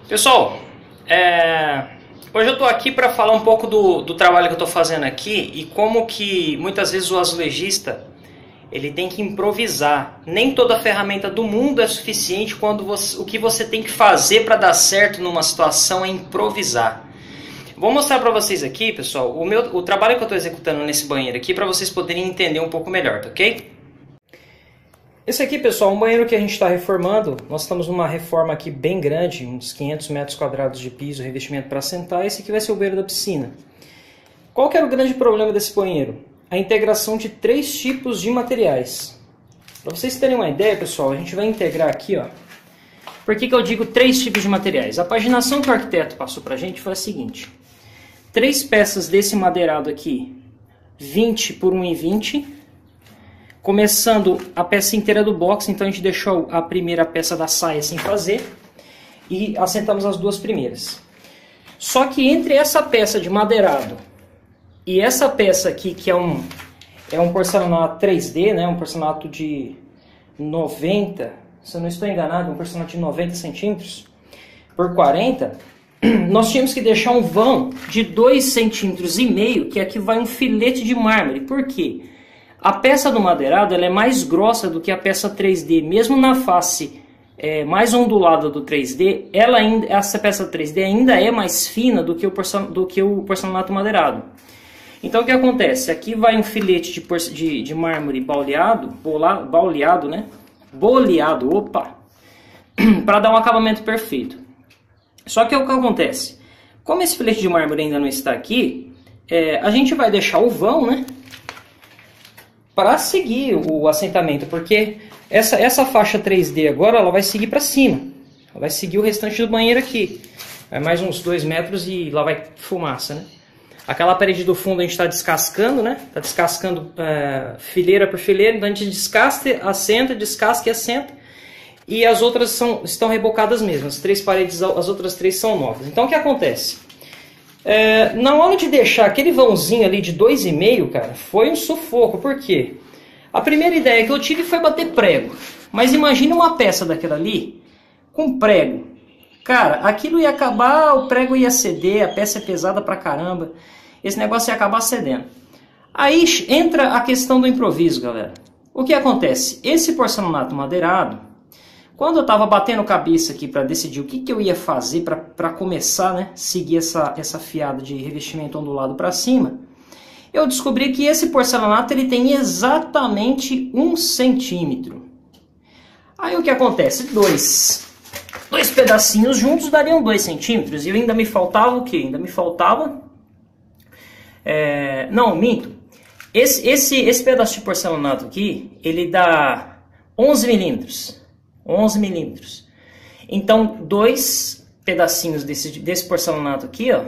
Pessoal, hoje eu estou aqui para falar um pouco do trabalho que eu estou fazendo aqui e como que muitas vezes o azulejista ele tem que improvisar. Nem toda ferramenta do mundo é suficiente quando o que você tem que fazer para dar certo numa situação é improvisar. Vou mostrar para vocês aqui, pessoal, o trabalho que eu estou executando nesse banheiro aqui para vocês poderem entender um pouco melhor, tá ok? Esse aqui, pessoal, é um banheiro que a gente está reformando. Nós estamos numa reforma aqui bem grande, uns 500 metros quadrados de piso, revestimento para sentar. Esse aqui vai ser o banheiro da piscina. Qual que era o grande problema desse banheiro? A integração de 3 tipos de materiais. Para vocês terem uma ideia, pessoal, a gente vai integrar aqui, ó. Por que eu digo 3 tipos de materiais? A paginação que o arquiteto passou para a gente foi a seguinte. 3 peças desse madeirado aqui, 20 por 1,20. Começando a peça inteira do box, então a gente deixou a primeira peça da saia sem fazer e assentamos as 2 primeiras. Só que entre essa peça de madeirado e essa peça aqui, que é um porcelanato 3D, né, um porcelanato de 90, se eu não estou enganado, um porcelanato de 90 centímetros por 40, nós tínhamos que deixar um vão de 2,5 centímetros, que aqui vai um filete de mármore. Por quê? A peça do madeirado ela é mais grossa do que a peça 3D, mesmo na face mais ondulada do 3D, essa peça 3D ainda é mais fina do que o porcelanato madeirado. Então o que acontece? Aqui vai um filete de mármore boleado, né? Boleado, para dar um acabamento perfeito. Só que o que acontece? Como esse filete de mármore ainda não está aqui, a gente vai deixar o vão, né? Para seguir o assentamento, porque essa faixa 3D agora ela vai seguir para cima, ela vai seguir o restante do banheiro aqui, vai mais uns 2 metros e lá vai fumaça, né? Aquela parede do fundo a gente está descascando, né? Está descascando fileira por fileira, então a gente descasca, assenta, descasca e assenta, e as outras estão rebocadas mesmo, as 3 paredes, as outras 3 são novas. Então o que acontece? Na hora de deixar aquele vãozinho ali de 2,5, cara, foi um sufoco. Por quê? A primeira ideia que eu tive foi bater prego. Mas imagine uma peça daquela ali com prego. Cara, aquilo ia acabar, o prego ia ceder, a peça é pesada pra caramba. Esse negócio ia acabar cedendo. Aí entra a questão do improviso, galera. O que acontece? Esse porcelanato madeirado, quando eu estava batendo cabeça aqui para decidir o que eu ia fazer para começar, né, seguir essa fiada de revestimento ondulado para cima, eu descobri que esse porcelanato ele tem exatamente 1 centímetro. Aí o que acontece? Dois pedacinhos juntos dariam 2 centímetros e ainda me faltava o quê? Ainda me faltava... não, minto. Esse pedaço de porcelanato aqui, ele dá 11 milímetros. 11 milímetros. Então, 2 pedacinhos desse porcelanato aqui, ó,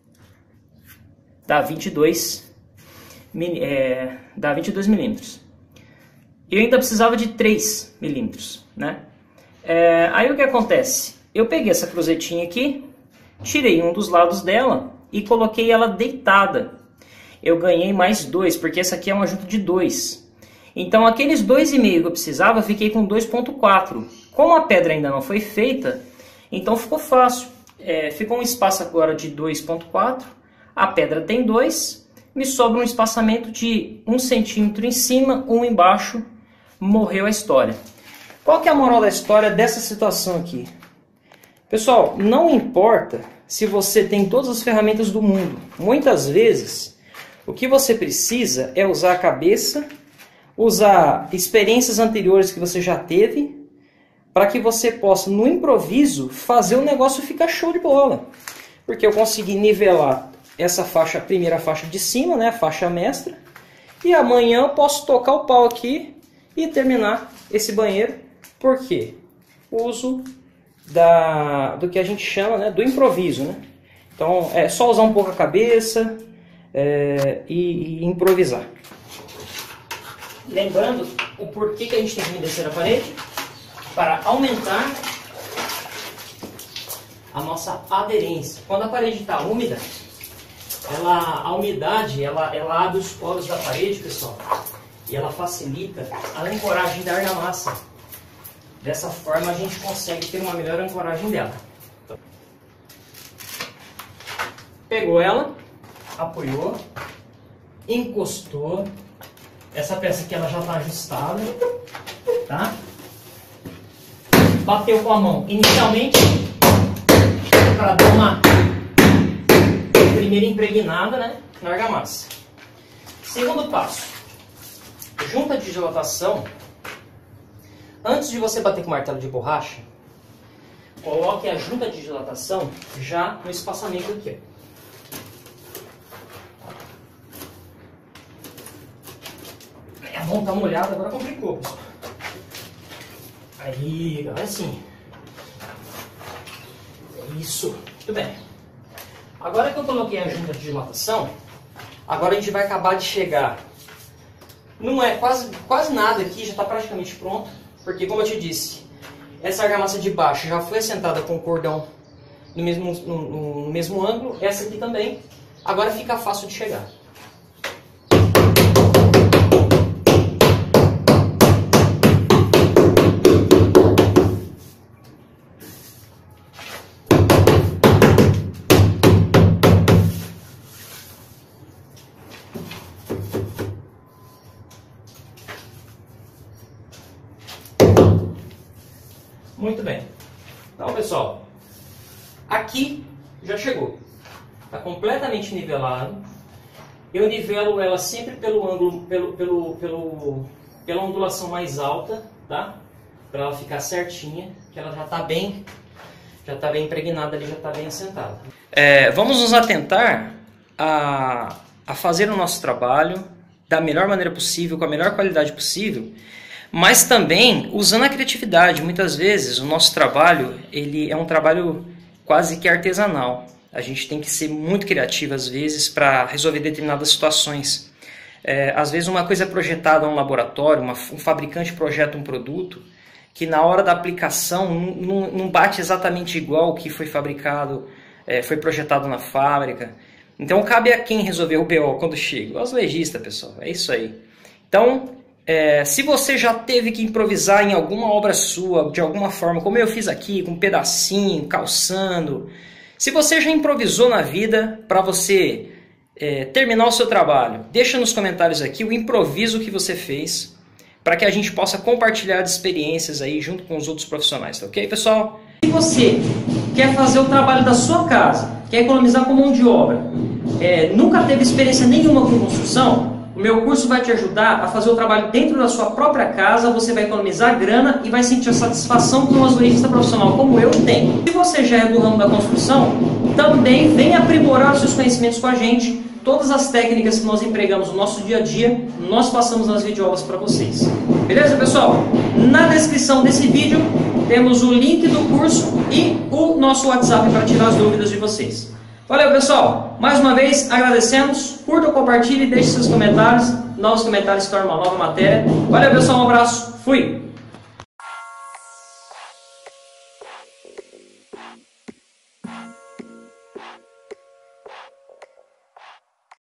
dá 22 milímetros. Eu ainda precisava de 3 milímetros, né? Aí o que acontece? Eu peguei essa cruzetinha aqui, tirei um dos lados dela e coloquei ela deitada. Eu ganhei mais 2, porque essa aqui é uma junta de 2. Então aqueles 2,5 que eu precisava, eu fiquei com 2,4. Como a pedra ainda não foi feita, então ficou fácil. Ficou um espaço agora de 2,4. A pedra tem 2. Me sobra um espaçamento de 1 centímetro em cima, 1 embaixo. Morreu a história. Qual que é a moral da história dessa situação aqui? Pessoal, não importa se você tem todas as ferramentas do mundo. Muitas vezes, o que você precisa é usar a cabeça, usar experiências anteriores que você já teve, para que você possa, no improviso, fazer o negócio ficar show de bola. Porque eu consegui nivelar essa faixa, a primeira faixa de cima, né, a faixa mestra, e amanhã eu posso tocar o pau aqui e terminar esse banheiro. Por quê? Uso do que a gente chama, né, do improviso, né? Então é só usar um pouco a cabeça e improvisar. Lembrando o porquê que a gente tem que umedecer a parede, para aumentar a nossa aderência. Quando a parede está úmida, a umidade ela abre os poros da parede, pessoal, e ela facilita a ancoragem da argamassa. Dessa forma a gente consegue ter uma melhor ancoragem dela. Pegou ela, apoiou, encostou. Essa peça aqui ela já está ajustada, tá? Bateu com a mão inicialmente para dar uma primeira impregnada, né, na argamassa. Segundo passo, junta de dilatação. Antes de você bater com o martelo de borracha, coloque a junta de dilatação já no espaçamento aqui, ó. A mão tá molhada, agora complicou, pessoal. Aí, agora sim. Isso, muito bem. Agora que eu coloquei a junta de dilatação, agora a gente vai acabar de chegar. Não é quase nada aqui, já está praticamente pronto. Porque, como eu te disse, essa argamassa de baixo já foi assentada com o cordão no mesmo ângulo. Essa aqui também. Agora fica fácil de chegar. Muito bem. Então, pessoal, aqui já chegou. Está completamente nivelado. Eu nivelo ela sempre pelo ângulo, pela ondulação mais alta, tá? Para ela ficar certinha, que ela já está bem impregnada ali, já está bem assentada. Vamos nos atentar a fazer o nosso trabalho da melhor maneira possível, com a melhor qualidade possível. Mas também usando a criatividade. Muitas vezes o nosso trabalho ele é um trabalho quase que artesanal. A gente tem que ser muito criativo às vezes para resolver determinadas situações. Às vezes uma coisa é projetada em um laboratório, um fabricante projeta um produto que na hora da aplicação não bate exatamente igual o que foi fabricado, foi projetado na fábrica. Então cabe a quem resolver o BO quando chega? Aos legistas, pessoal. É isso aí. Então, se você já teve que improvisar em alguma obra sua, de alguma forma, como eu fiz aqui, com um pedacinho, calçando, se você já improvisou na vida para você terminar o seu trabalho, deixa nos comentários aqui o improviso que você fez, para que a gente possa compartilhar as experiências aí junto com os outros profissionais, tá ok, pessoal? Se você quer fazer o trabalho da sua casa, quer economizar com mão de obra, nunca teve experiência nenhuma com construção, o meu curso vai te ajudar a fazer o trabalho dentro da sua própria casa, você vai economizar grana e vai sentir a satisfação que um azulejista profissional como eu tenho. Se você já é do ramo da construção, também vem aprimorar os seus conhecimentos com a gente. Todas as técnicas que nós empregamos no nosso dia a dia, nós passamos nas videoaulas para vocês. Beleza, pessoal? Na descrição desse vídeo temos o link do curso e o nosso WhatsApp para tirar as dúvidas de vocês. Valeu, pessoal! Mais uma vez, agradecemos. Curta, compartilhe, deixe seus comentários. Novos comentários se tornam uma nova matéria. Valeu, pessoal! Um abraço. Fui!